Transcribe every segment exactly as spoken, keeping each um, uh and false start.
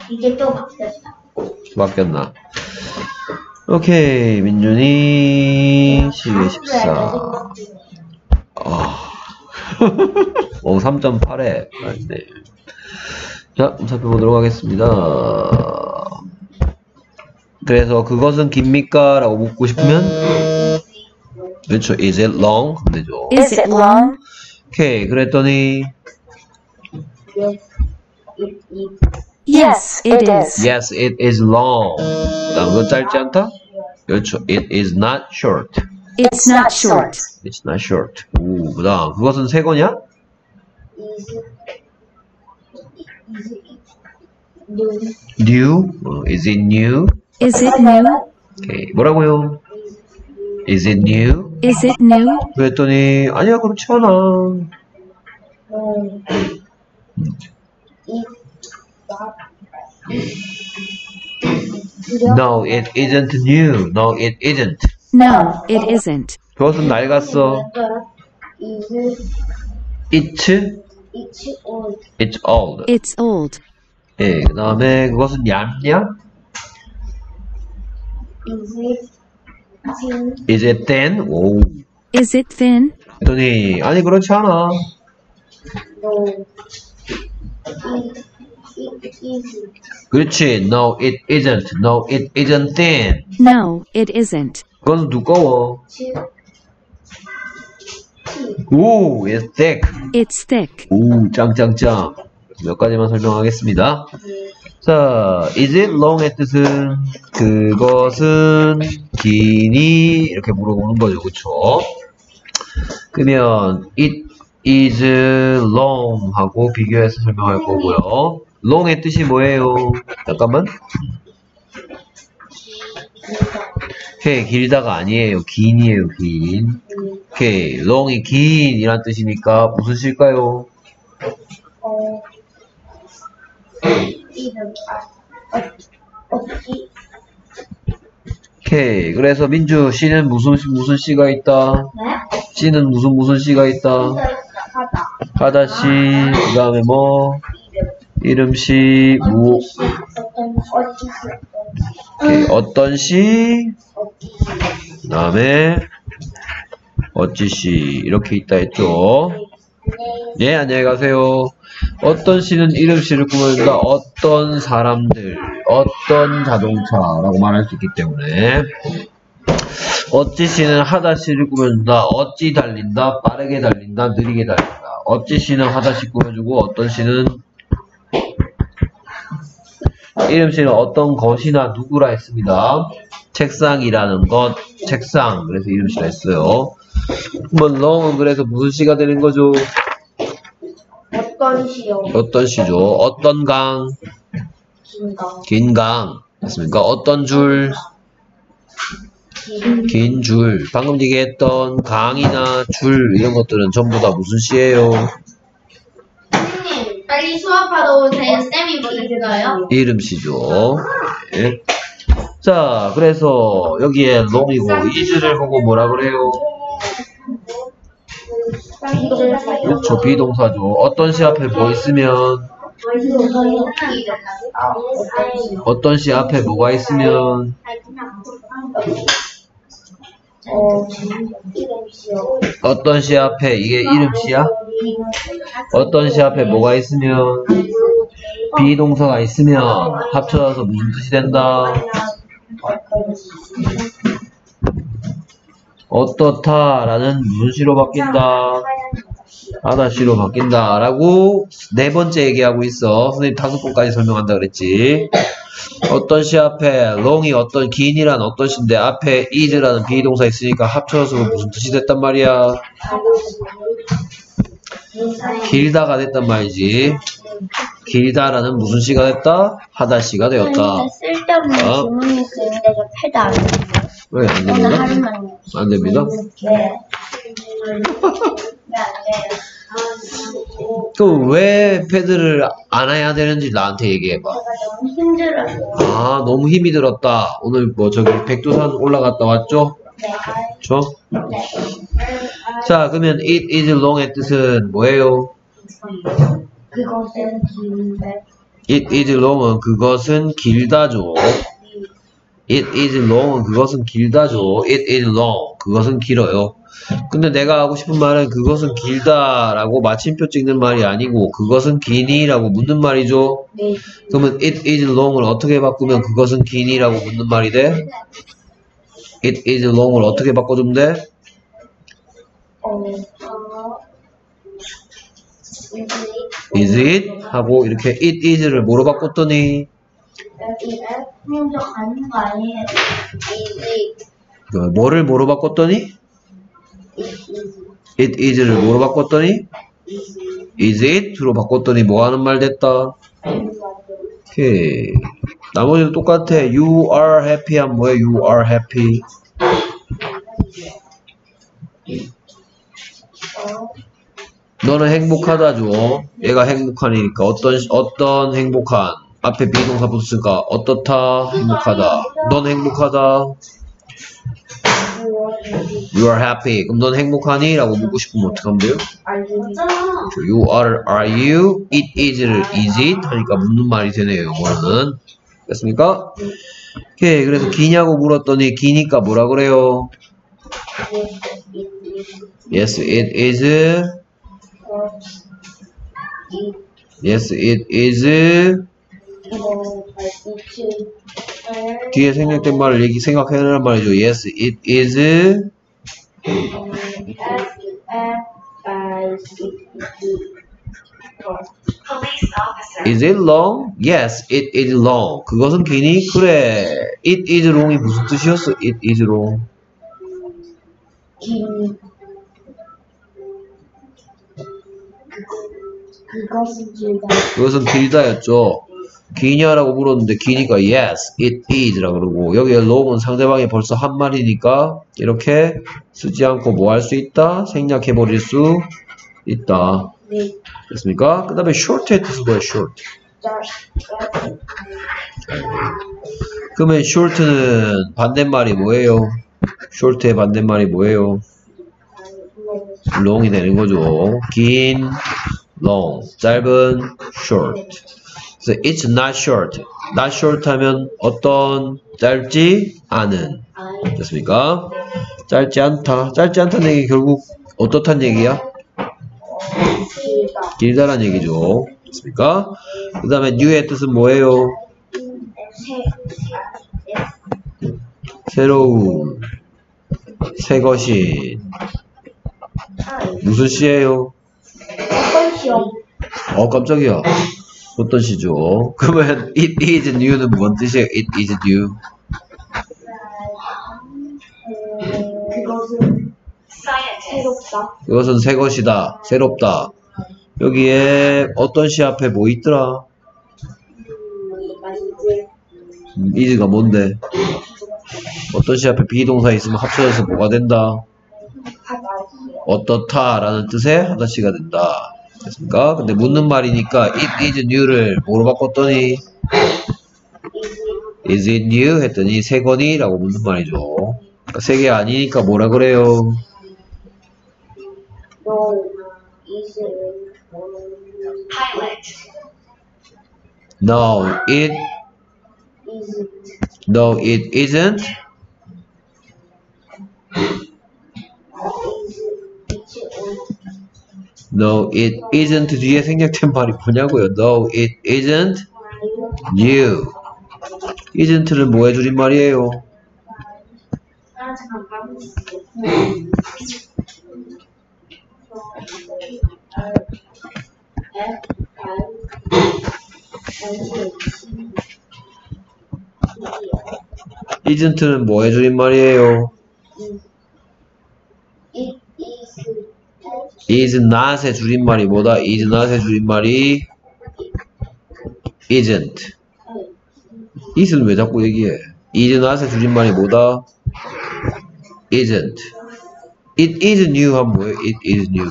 이게 또 바뀌었어. 바뀌었나? 오케이, 민준이 십이, 십사. 아, 오, 삼 점 팔에 맞네. 자, 살펴보도록 하겠습니다. 그래서 그것은 깁니까? 라고 묻고 싶으면 그렇죠. Is it long? 하면 되죠. Is it long? 오케이, 그랬더니 Yes, it is. Yes, it is. Yes, it is long. 다음 건 짧지 않다? 그렇죠. It is not short. It's not short. It's not short. 오, 그 다음 그것은 새 거냐? New? 어, is it new? Is it new? 오케이, 뭐라고요? Is it new? Is it new? 그랬더니 아니야, 그렇지 않아. No, it isn't new. No, it isn't. No, it isn't. 그것은 낡았어. It's? It's old. It's old. 예, 그 다음에 그것은 얇냐? Is it thin? 오. Is it thin? 그랬더니 아니, 그렇지 않아. 그렇지. No, it isn't. No, it isn't thin. No, it isn't. 그것은 두꺼워. 오, it's thick. It's thick. 오, 짱짱짱. 몇 가지만 설명하겠습니다. 자, is it long의 뜻은 그것은 기니 이렇게 물어보는 거죠, 그쵸? 그러면 it is long 하고 비교해서 설명할 거고요. long의 뜻이 뭐예요? 잠깐만. 오케이, 길다가 아니에요. 긴이에요, 긴. 오케이, long이 긴 이란 뜻이니까 무슨 시일까요? 오케이, 그래서 민주 씨는 무슨 무슨 씨가 있다? 씨는 무슨 무슨 씨가 있다? 하다 씨, 그 다음에 뭐 이름 씨, 무 오케이, 어떤 씨, 그 다음에 어찌 씨 이렇게 있다 했죠. 예, 안녕히 가세요. 어떤 씨는 이름 씨를 꾸며준다. 어떤 사람들, 어떤 자동차라고 말할 수 있기 때문에 어찌 씨는 하다 씨를 꾸며준다. 어찌 달린다. 빠르게 달린다. 느리게 달린다. 어찌 씨는 하다 씨 꾸며주고 어떤 씨는 이름 씨는 어떤 것이나 누구라 했습니다. 책상이라는 것, 책상. 그래서 이름 씨라 했어요. 그러면 long은 그래서 무슨 씨가 되는 거죠? 어떤 시요? 어떤 시죠? 어떤 강? 긴 강. 긴 강. 맞습니까? 어떤 줄? 긴 줄. 방금 얘기했던 강이나 줄 이런 것들은 전부 다 무슨 시예요? 선생님, 빨리 수업하러 오세요. 쌤이 보내드려요. 이름 시죠. 네. 자, 그래서 여기에 long이고 is를 보고 뭐라 그래요? 그렇죠, 비동사죠. 어떤 시 앞에 뭐 있으면? 어떤 시 앞에 뭐가 있으면? 어떤 시 앞에 이게 이름 시야? 어떤 시 앞에 뭐가 있으면? 비동사가 있으면 합쳐져서 무슨 뜻이 된다? 어떻다 라는 무슨 시로 바뀐다? 하다 시로 바뀐다 라고 네 번째 얘기하고 있어. 선생님 다섯 번까지 설명한다 그랬지. 어떤 시 앞에 long이 어떤 긴이란 어떤 시인데 앞에 is라는 비동사 있으니까 합쳐서 무슨 뜻이 됐단 말이야? 길다가 됐단 말이지. 길다라는 무슨 시가 됐다? 하다 시가 되었다. 쓸데없는 어? 질문이 있는데 저 패드 안 됩니다. 왜 안 오늘 됩니다? 하루만. 안 됩니다? 네. 또 왜 패드를 안 해야 되는지 나한테 얘기해봐. 제가 너무 힘들어요. 아, 너무 힘이 들었다. 오늘 뭐 저기 백두산 올라갔다 왔죠? 네. 그쵸? 네. 자, 그러면 it is long의 뜻은 뭐예요? 그것은 긴데. It is long은 그것은 길다죠. It is long은 그것은 길다죠. It is long. 그것은 길어요. 근데 내가 하고 싶은 말은 그것은 길다라고 마침표 찍는 말이 아니고 그것은 기니라고 묻는 말이죠. 네. 그러면 it is long을 어떻게 바꾸면 그것은 기니라고 묻는 말이 돼? It is long을 어떻게 바꿔주면 돼? 어, Is it? 하고 이렇게 it is를 뭐로 바꿨더니 먼저 가는 거 아니에요? 그 뭐를 뭐로 바꿨더니 it is를 뭐로 바꿨더니 is it로 바꿨더니 뭐 하는 말 됐다. 오케이. 나머지도 똑같아. You are happy 하면 뭐야? You are happy. 너는 행복하다죠. 얘가 행복하니까 어떤 어떤 행복한 앞에 비동사 붙었으니까 어떻다 행복하다. 넌 행복하다. You are happy. 그럼 넌 행복하니? 라고 묻고 싶으면 어떻게 하면 돼요? 맞잖아. You are, are you? It is를 is it? 하니까 묻는 말이 되네요. 영어는. 됐습니까? 오케이. 그래서 기냐고 물었더니 기니까 뭐라 그래요? Yes, it is. Yes, it is. 뒤에 생략된 말을 얘기 생각해내란 말이죠. Yes, it is. Is it long? Yes, it is long. 그것은 기니? 그래. It is long이 무슨 뜻이었어? It is long. 그것은 길다. 그것은 길다였죠. 기냐라고 물었는데 기니까 yes, it is라고 그러고 여기에 long은 상대방이 벌써 한 말이니까 이렇게 쓰지 않고 뭐 할 수 있다? 생략해 버릴 수 있다. 네. 됐습니까? 그 다음에 short의 뜻은 뭐야? short. 그러면 short는 반대말이 뭐예요? short의 반대말이 뭐예요? long이 되는 거죠. 긴, long, 짧은, short. 그래서 it's not short. not short 하면 어떤 짧지 않은. 됐습니까? 짧지 않다. 짧지 않다는 얘기 결국 어떻단 얘기야? 길다란 얘기죠. 됐습니까? 그 다음에 new의 뜻은 뭐예요? 새로운, 새 것이. 무슨 시예요? 어 깜짝이야. 어떤 시죠? 그러면 it is new는 뭔 뜻이에요? It is new. 그것은 새롭다. 그것은 새 것이다. 새롭다. 여기에 어떤 시 앞에 뭐 있더라? 음, is가 뭔데? 어떤 시 앞에 비동사 있으면 합쳐져서 뭐가 된다? 어떻다 라는 뜻의 하다시가 된다. 됐습니까? 근데 묻는 말이니까 it is new를 뭐로 바꿨더니 is it new? 했더니 새 거니? 라고 묻는 말이죠. 그러니까 새 게 아니니까 뭐라 그래요? No, it No, it isn't. No, it isn't 뒤에 생략된 말이 뭐냐고요? No, it isn't new. isn't는 뭐의 줄임말이에요? isn't는 뭐의 줄임말이에요? is not의 줄임말이 뭐다? is not의 줄임말이 isn't. is는 왜 자꾸 얘기해? is not의 줄임말이 뭐다? isn't. it is new 하면 뭐예요? it is new.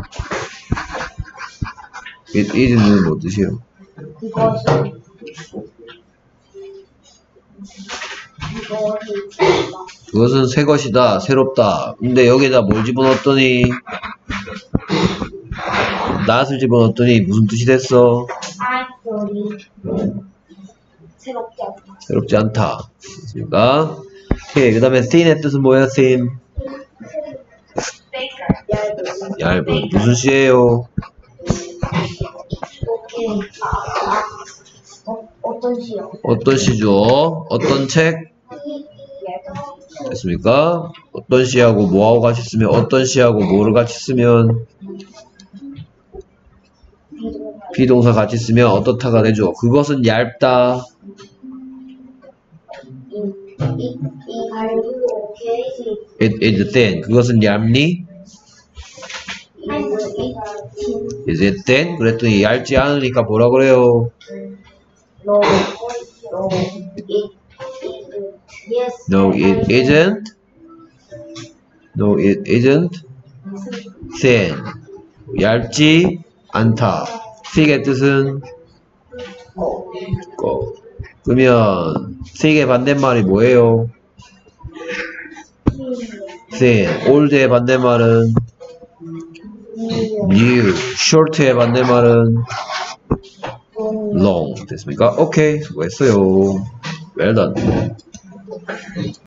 it is new 뭐 뜻이에요? 그것은 새 것이다, 새롭다. 근데 여기에다 뭘 집어넣었더니 not을 집어넣었더니 무슨 뜻이 됐어? 새롭지 않다. 새롭지 않다. 됐습니까? 오케이. 그 다음에 thin의 뜻은 뭐예요, thin? 얇은. 얇은. 무슨 시예요? 오케이. 아, 아. 어, 어떤 시요? 어떤 시죠? 어떤 책? 됐습니까? 어떤 시하고 뭐하고 같이 쓰면, 어떤 시하고 뭐를 같이 쓰면, 비동사 같이 쓰면 어떻다가 되죠? 그것은 얇다. 이, 이, 이, 얇은. 오케이. It is thin. 그것은 얇니? Is it thin? 그랬더니 얇지 않으니까 뭐라 그래요? No, no, it, yes. No, it isn't. No, it isn't. thin. 얇지 않다. thick의 뜻은 고. 그러면 thick의 반대말이 뭐예요? thin. old의 반대말은 new. short의 반대말은 long. 됐습니까? 오케이. 수고했어요. well done.